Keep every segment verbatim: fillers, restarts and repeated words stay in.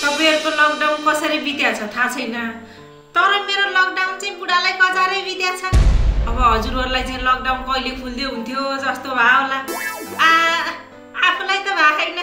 तपाईहरुको लकडाउन कसरी बित्या छ थाहा छैन तर मेरो लकडाउन चाहिँ बुढालाई कजारै बित्या छ। अब हजुरहरुलाई चाहिँ लकडाउन कहिले खुल्दै हुन्थ्यो जस्तो भयो होला। आ आफुलाई त भएन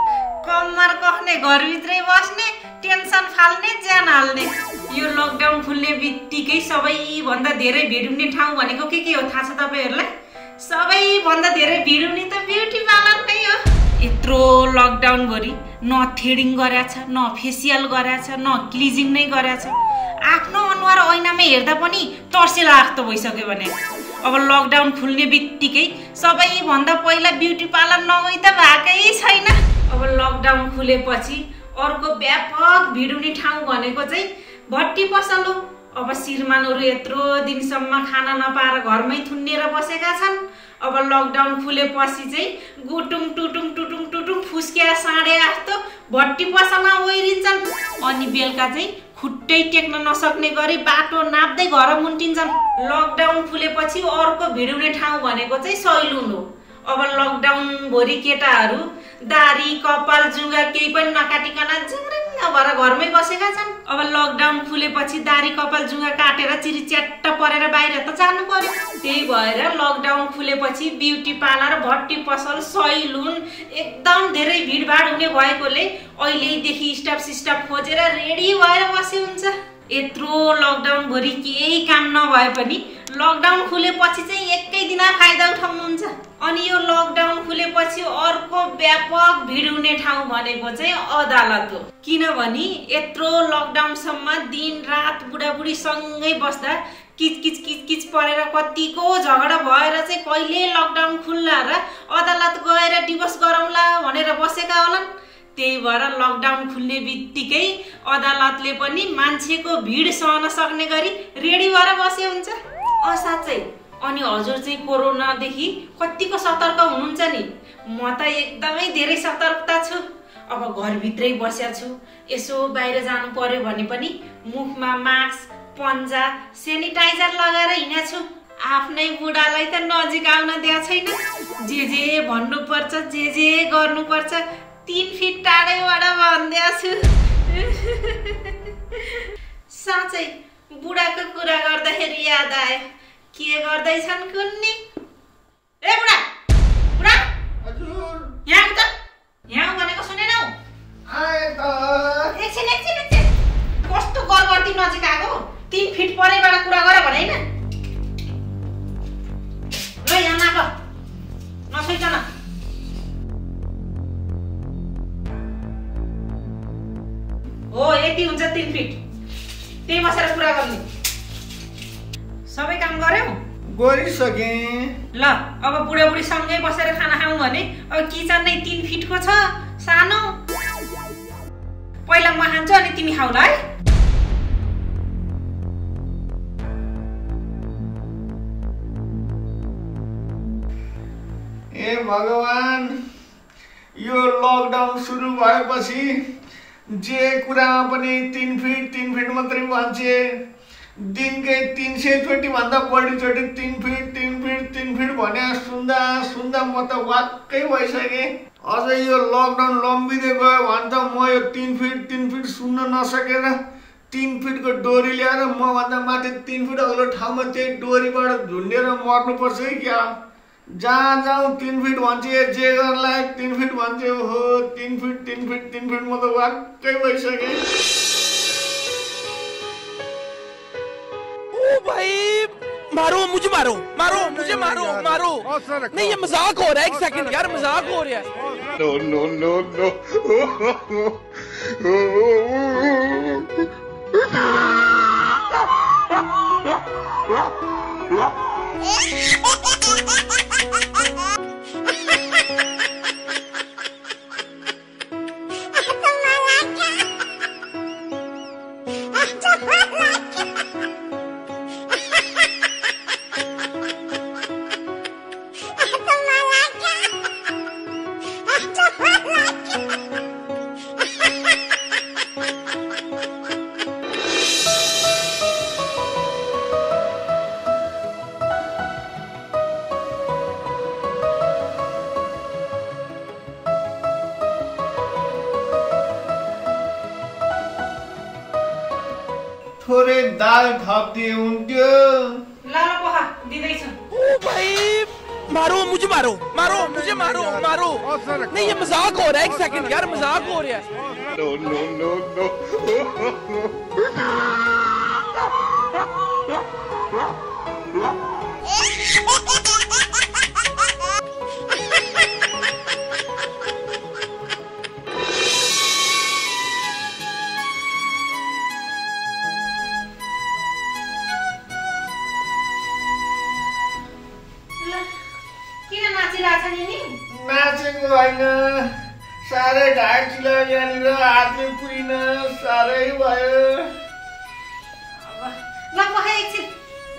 कम्मर कख्ने घरभित्रै बस्ने टेन्सन फाल्ने ज्यान हाल्ने। यो लकडाउन खुल्ने बित्तिकै सबैभन्दा धेरै भिड हुने ठाउँ भनेको के के हो थाहा छ तपाईहरुलाई? सबैभन्दा धेरै भिड हुने त ब्युटी पार्लर नै हो। यत्रो लकडाउन भरि न थ्रेडिङ गरेछ न फेसियल गरेछ न क्लिजिङ नै गरेछ। आफ्नो अनुहार ऐनामा हेर्दा पनि तर्सेला जस्तो भइसक्यो भने अब लकडाउन खुल्ने बित्तिकै सबैभन्दा पहिला ब्युटी पार्लर नगई त भएकै छैन। अब लकडाउन खुलेपछि अर्को व्यापक भिड हुने ठाउँ भनेको चाहिँ भट्टी पसल हो। अब श्रीमानहरु यत्रो दिनसम्म खाना नपाएर घरमै थुन्नेर बसेका छन्। अब लकडाउन खुलेपछि चाहिँ गुटुङ टुटुङ टुटुङ टुटुङ फुस्किया साँडे जस्तो भट्टी पसलमा ओइरिन्छन्। अनि बेलुका चाहिँ खुट्टै टेक्न नसक्ने गरी बाटो नाप्दै घर मुन्टिन्छन्। लकडाउन खुलेपछि अर्को भिड हुने ठाउँ भनेको चाहिँ सैलुन हो। अब लकडाउन भरि केटाहरू दारी कपाल जुङ्गा केही पनि नकाटिकन झिङ्रिङ भएर घरमै बसेका छन्। अब लकडाउन खुलेपछि दारी कपाल जुङ्गा काटेर चिरिच्याट्ट परेर बाहिर त जानु पर्यो। त्यही भएर लकडाउन खुलेपछि ब्युटी पार्लर भट्टी पसल सैलुन एकदम धेरै भिडभाड हुने भएकोले अहिलेदेखि स्टाफ सिस्टाफ खोजेर रेडी भएर बसे हुन्छ। यत्रो लकडाउन भरि केही काम नभए पनि लकडाउन खुलेपछि चाहिँ एकै दिन फाइदा उठाउनुहुन्छ। अनि यो लकडाउन खुलेपछि अर्को व्यापक भिड हुने ठाउँ भनेको चाहिँ अदालत हो। किनभने यत्रो लकडाउनसम्म दिन रात बुढाबुढी सँगै बस्दा किचकिच किचकिच परेर कतिको झगडा भएर चाहिँ कहिले लकडाउन खुल्ला र अदालत गएर डिभोर्स गरौँला भनेर बसेका होलान्। त्यही भएर लकडाउन खुल्ने बित्तिकै अदालतले पनि मान्छेको भिड सहन सक्ने गरी रेडी भएर बसे हुन्छ। असाध्यै अनि हजुर चाहिँ कोरोनादेखि कतिको सतर्क हुनुहुन्छ नि? म त एकदमै धेरै सतर्कता छु। अब घरभित्रै बस्या छु। यसो बाहिर जानु पर्यो भने पनि मुखमा मास्क पन्जा सेनिटाइजर लगाएर हिँड्या छु। आफ्नै बुढालाई त नजिक आउन दिया छैन। जे जे भन्नुपर्छ जे जे गर्नुपर्छ तीन फिट टाढैबाट भन्दिया छु। साँच्चै बुढाको कुरा गर्दाखेरि याद आयो के गर्दैछन् कुन्नी? ए बुढा बुढा हजुर यहाँ त यहाँ भनेको सुनेनौ? आए त एकछिन एकछिन एकछिन कस्तो गरगर्ती नजिक आएको? तीन फिट परैबाट कुरा गर भने हैन? ल यहाँ नाप नसोइकन। हो यति हुन्छ तीन फिट। त्यही बसेर कुरा गर्ने। सबै काम गर्यौ? गरिसके। ल अब बुढाबुढी सँगै बसेर खाना खाऊँ भने अब किचन नै तीन फिटको छ सानो। पहिला म खान्छु अनि तिमी खाऊ ल है? ए भगवान यो लकडाउन सुरु भएपछि जे कुरामा पनि तीन फिट तीन फिट मात्रै भन्छे। दिनकै तीन सय चोटि भन्दा बढीचोटि तीन फिट तीन फिट तीन फिट भने सुन्दा सुन्दा म त वाक्कै भइसके। अझ यो लकडाउन लम्बिँदै गयो भने त म यो तीन फिट तीन फिट सुन्न नसकेर तीन फिटको डोरी ल्याएर म भन्दा माथि तीन फिट अग्लो ठाउँमा त्यही डोरीबाट झुन्डेर मर्नुपर्छ है क्या? जहाँ जाउँ तीन फिट भन्छे जे गर्नलाई तीन फिट भन्छे। हो तीन फिट तीन फिट तीन फिट म त वाक्कै भइसके। भाई मारो मुझे मारो मारो मुझे मारो मारो। नहीं ये मजाक हो रहा है। एक सेकंड यार मजाक हो रहा है। नो नो नो नो थोरै दाल थपिदिए हुन्थ्यो। ल ल पोखा दिँदैछु। ओ भाई मारो मुझे मारो मारो मुझे मारो मारो नहीं ये मजाक हो रहा है एक सेकंड यार मजाक हो रहा है नो नो नो नो नाचेको होइन साह्रै ढाँटिलो यहाँनिर हातले पुगिन साह्रै भयो। ल पोखा एकछिन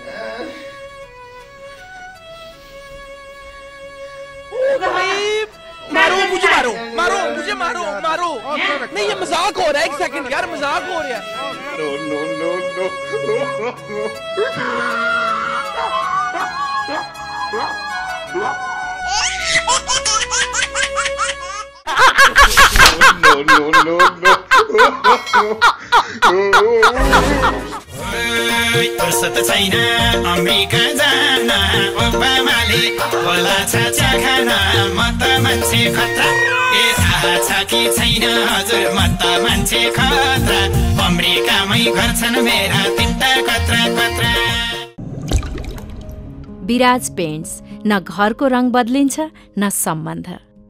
मारो मुझे मारो मारो मुझे मारो मारो नहीं ये मजाक हो रहा है एक सेकंड यार मजाक हो रहा है नो नो नो नो फुर्सद छैन अमेरिका जान ओबामाले होला छाचा खान म त मान्छे खतरा ए थाहा छ कि छैन हजुर म त मान्छे खतरा अमेरिकामै घर छन् मेरा तिनटा कत्रा कत्रा। विराज पेन्ट्स न घरको रङ बदलिन्छ न सम्बन्ध।